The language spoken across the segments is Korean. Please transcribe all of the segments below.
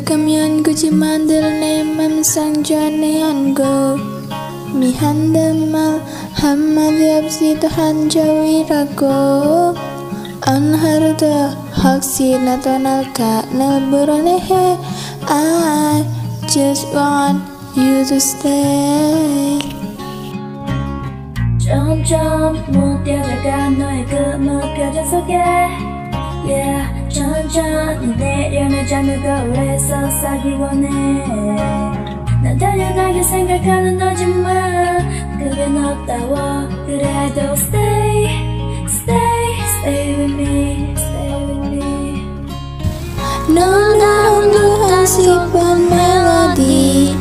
감면 굳이 만들 내 맘상 전해한고 미안한 말 한마디 없이 또 한자위라고 어느 하루도 혹시나 떠날까 날 불안해해 I just want you to stay 점점 못 뛰어들어간 너의 그 무표정 속에 Yeah 천천히 내려놓자 그 거울에 속삭이곤 해난 달려가길 생각하는 너지만 그겐 없다워 그래도 stay with me 너가 운동한 10번 멜로디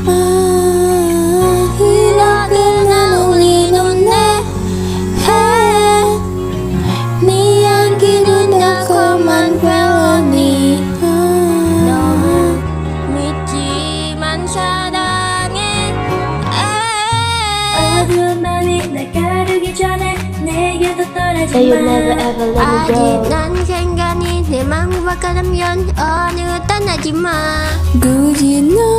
이렇게 난 울리는데 네 이야기는 달콤한 멜로디 너무 믿지만 사랑해 어두운 밤이 날 가르기 전에 내게도 떠나지 마 아직 난 생각이 내 마음을 바꿔라면 어느 떠나지 마 굳이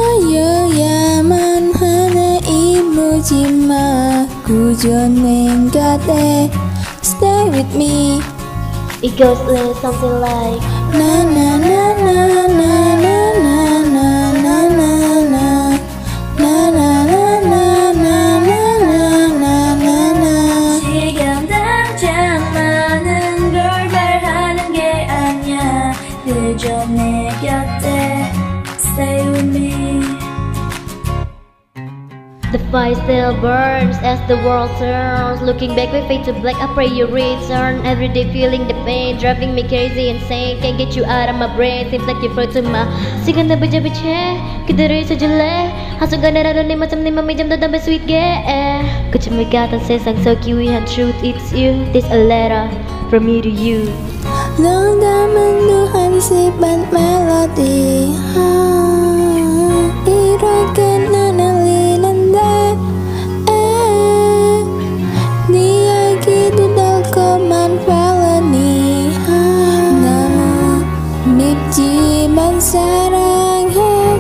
너여야만 하나 이루지 마 그저 내 곁에 Stay with me It goes something like na na na na na na na na na na na na na na na na na 지금 당장 많은 걸 말하는 게 아니야 그저 내 곁에 Stay with me The fire still burns as the world turns. Looking back we fade to black, I pray you return. Every day feeling the pain, driving me crazy insane. Can't get you out of my brain, seems like you float to my sigan na beja-beja 그대를 잊어줄래 한순간에라도 네 마침 네 맘이 잠들던 sweet yeah 그쯤을 같은 세상 속기 위한 truth it's you This a letter from me to you 넌 담은 두한 시반 멜로디 이렇게 난 울리는데 네 이야기도 달콤한 멜로디 너무 밉지만 사랑해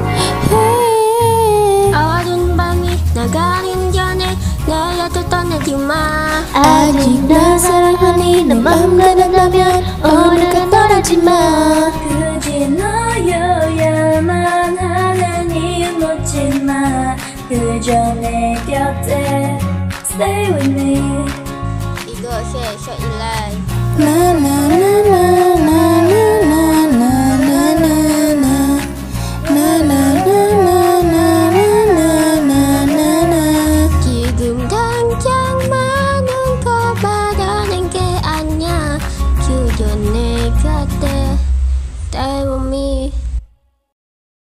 어두운 밤이 나가는 전에 내 곁을 떠나지 마 아직 날 사랑하니 내 맘 가난다면 어느가 떠나지 마 굳이 너여야만 하는 이유 묻지 마 그저 내 곁에 Stay with me 이것이 쇼일라이 나